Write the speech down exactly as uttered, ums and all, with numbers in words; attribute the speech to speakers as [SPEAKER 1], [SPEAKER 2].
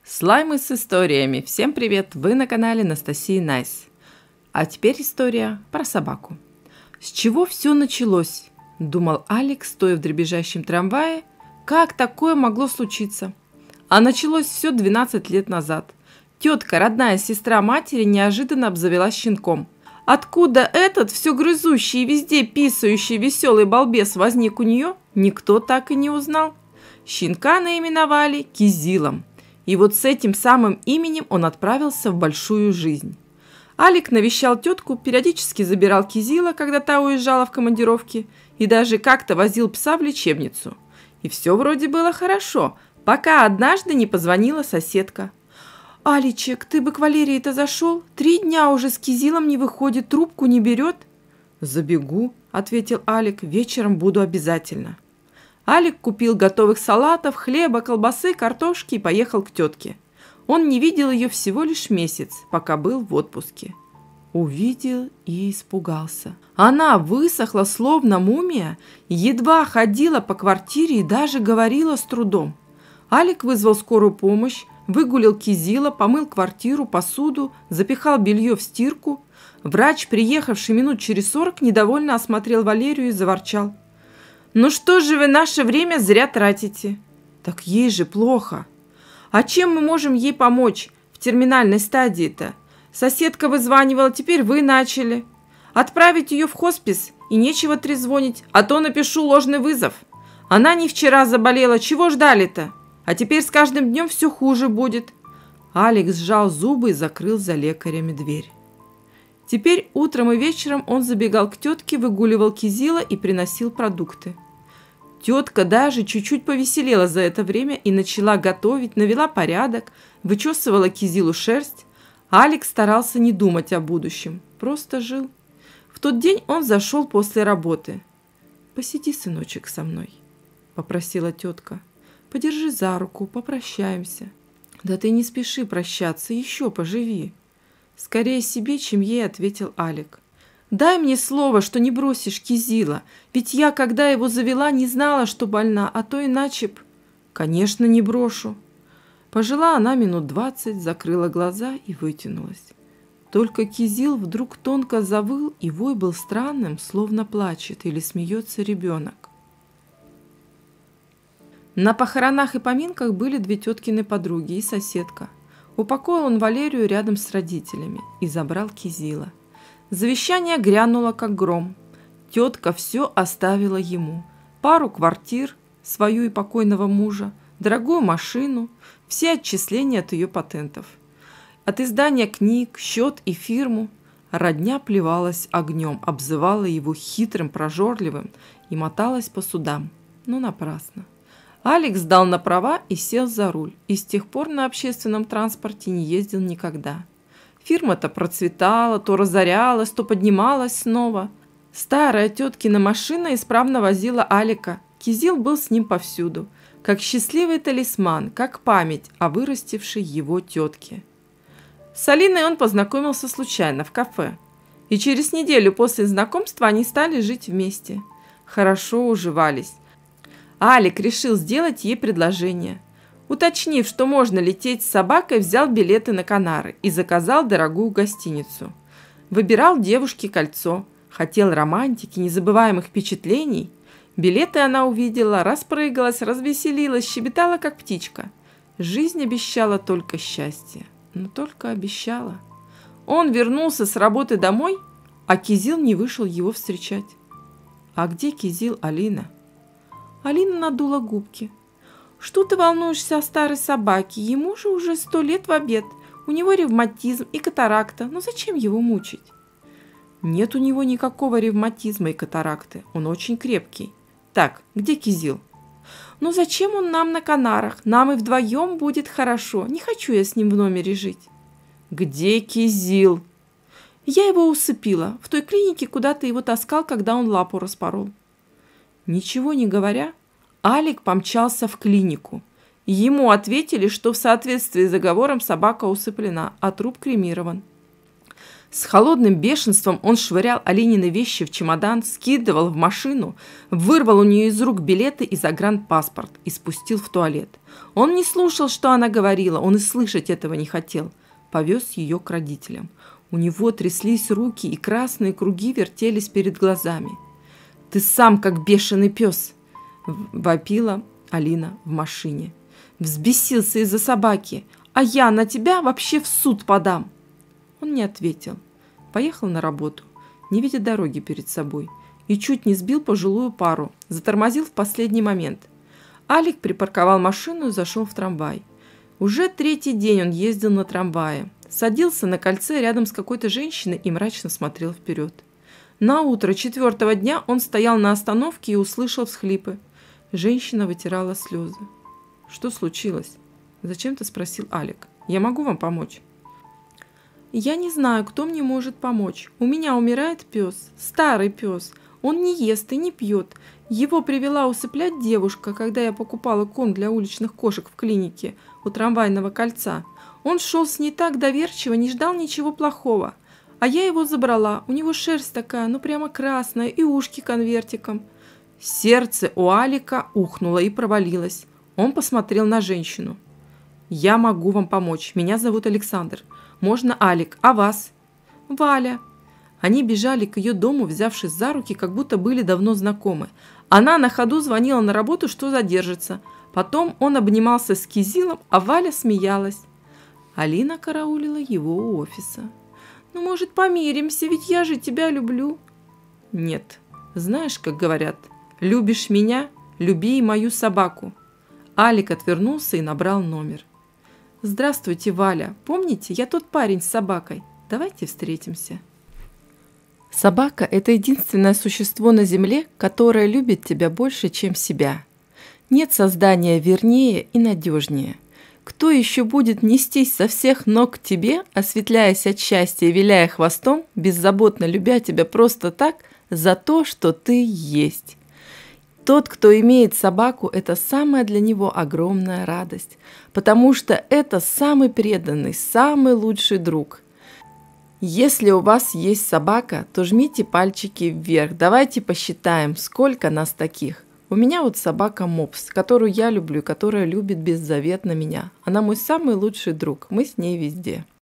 [SPEAKER 1] Слаймы с историями. Всем привет! Вы на канале Анастасии Найс. А теперь история про собаку. С чего все началось? Думал Алик, стоя в дребезжащем трамвае. Как такое могло случиться? А началось все двенадцать лет назад. Тетка, родная сестра матери, неожиданно обзавелась щенком. Откуда этот все грызущий и везде писающий веселый балбес возник у нее, никто так и не узнал. Щенка наименовали Кизилом. И вот с этим самым именем он отправился в большую жизнь. Алик навещал тетку, периодически забирал Кизила, когда та уезжала в командировки, и даже как-то возил пса в лечебницу. И все вроде было хорошо, пока однажды не позвонила соседка. «Аличек, ты бы к Валерии-то зашел? Три дня уже с Кизилом не выходит, трубку не берет». «Забегу», — ответил Алик, — «вечером буду обязательно». Алик купил готовых салатов, хлеба, колбасы, картошки и поехал к тетке. Он не видел ее всего лишь месяц, пока был в отпуске. Увидел и испугался. Она высохла, словно мумия, едва ходила по квартире и даже говорила с трудом. Алик вызвал скорую помощь, выгулил Кизила, помыл квартиру, посуду, запихал белье в стирку. Врач, приехавший минут через сорок, недовольно осмотрел Валерию и заворчал. «Ну что же вы наше время зря тратите?» «Так ей же плохо». «А чем мы можем ей помочь в терминальной стадии-то? Соседка вызванивала, теперь вы начали. Отправить ее в хоспис и нечего трезвонить, а то напишу ложный вызов. Она не вчера заболела, чего ждали-то? А теперь с каждым днем все хуже будет». Алекс сжал зубы и закрыл за лекарями дверь. Теперь утром и вечером он забегал к тетке, выгуливал Кизила и приносил продукты. Тетка даже чуть-чуть повеселела за это время и начала готовить, навела порядок, вычесывала Кизилу шерсть. Алик старался не думать о будущем, просто жил. В тот день он зашел после работы. «Посиди, сыночек, со мной», — попросила тетка. «Подержи за руку, попрощаемся». «Да ты не спеши прощаться, еще поживи». «Скорее себе, чем ей», — ответил Алик. «Дай мне слово, что не бросишь Кизила, ведь я, когда его завела, не знала, что больна, а то иначе б...» «Конечно, не брошу». Пожила она минут двадцать, закрыла глаза и вытянулась. Только Кизил вдруг тонко завыл, и вой был странным, словно плачет или смеется ребенок. На похоронах и поминках были две теткины подруги и соседка. Упокоил он Валерию рядом с родителями и забрал Кизила. Завещание грянуло, как гром. Тетка все оставила ему. Пару квартир, свою и покойного мужа, дорогую машину, все отчисления от ее патентов. От издания книг, счет и фирму. Родня плевалась огнем, обзывала его хитрым, прожорливым и моталась по судам. Но напрасно. Алекс сдал на права и сел за руль, и с тех пор на общественном транспорте не ездил никогда. Фирма-то процветала, то разорялась, то поднималась снова. Старая теткина машина исправно возила Алика. Кизил был с ним повсюду, как счастливый талисман, как память о вырастившей его тетке. С Алиной он познакомился случайно в кафе, и через неделю после знакомства они стали жить вместе. Хорошо уживались. Алик решил сделать ей предложение. Уточнив, что можно лететь с собакой, взял билеты на Канары и заказал дорогую гостиницу. Выбирал девушке кольцо, хотел романтики, незабываемых впечатлений. Билеты она увидела, распрыгалась, развеселилась, щебетала, как птичка. Жизнь обещала только счастье, но только обещала. Он вернулся с работы домой, а Кизил не вышел его встречать. А где Кизил, Алина? Алина надула губки. «Что ты волнуешься о старой собаке? Ему же уже сто лет в обед. У него ревматизм и катаракта. Но зачем его мучить?» «Нет у него никакого ревматизма и катаракты. Он очень крепкий. Так, где Кизил?» «Ну зачем он нам на Канарах? Нам и вдвоем будет хорошо. Не хочу я с ним в номере жить». «Где Кизил?» «Я его усыпила. В той клинике, куда ты его таскал, когда он лапу распорол». Ничего не говоря, Алик помчался в клинику. Ему ответили, что в соответствии с договором собака усыплена, а труп кремирован. С холодным бешенством он швырял Алинины вещи в чемодан, скидывал в машину, вырвал у нее из рук билеты и загранпаспорт и спустил в туалет. Он не слушал, что она говорила, он и слышать этого не хотел. Повез ее к родителям. У него тряслись руки, и красные круги вертелись перед глазами. «Ты сам как бешеный пес!» – вопила Алина в машине. «Взбесился из-за собаки, а я на тебя вообще в суд подам!» Он не ответил. Поехал на работу, не видя дороги перед собой, и чуть не сбил пожилую пару, затормозил в последний момент. Алик припарковал машину и зашел в трамвай. Уже третий день он ездил на трамвае, садился на кольце рядом с какой-то женщиной и мрачно смотрел вперед. На утро четвертого дня он стоял на остановке и услышал всхлипы. Женщина вытирала слезы. «Что случилось?» – зачем-то спросил Алик. «Я могу вам помочь?» «Я не знаю, кто мне может помочь. У меня умирает пес, старый пес. Он не ест и не пьет. Его привела усыплять девушка, когда я покупала корм для уличных кошек в клинике у трамвайного кольца. Он шел с ней так доверчиво, не ждал ничего плохого. А я его забрала. У него шерсть такая, ну прямо красная, и ушки конвертиком». Сердце у Алика ухнуло и провалилось. Он посмотрел на женщину. «Я могу вам помочь. Меня зовут Александр. Можно Алик, а вас?» «Валя». Они бежали к ее дому, взявшись за руки, как будто были давно знакомы. Она на ходу звонила на работу, что задержится. Потом он обнимался с Кизилом, а Валя смеялась. Алина караулила его у офиса. «Ну, может, помиримся, ведь я же тебя люблю». «Нет. Знаешь, как говорят, любишь меня, люби и мою собаку». Алик отвернулся и набрал номер. «Здравствуйте, Валя. Помните, я тот парень с собакой. Давайте встретимся». Собака – это единственное существо на земле, которое любит тебя больше, чем себя. Нет создания вернее и надежнее. Кто еще будет нестись со всех ног к тебе, осветляясь от счастья и виляя хвостом, беззаботно любя тебя просто так, за то, что ты есть? Тот, кто имеет собаку, это самая для него огромная радость, потому что это самый преданный, самый лучший друг. Если у вас есть собака, то жмите пальчики вверх, давайте посчитаем, сколько нас таких. У меня вот собака Мопс, которую я люблю, которая любит беззаветно меня. Она мой самый лучший друг, мы с ней везде.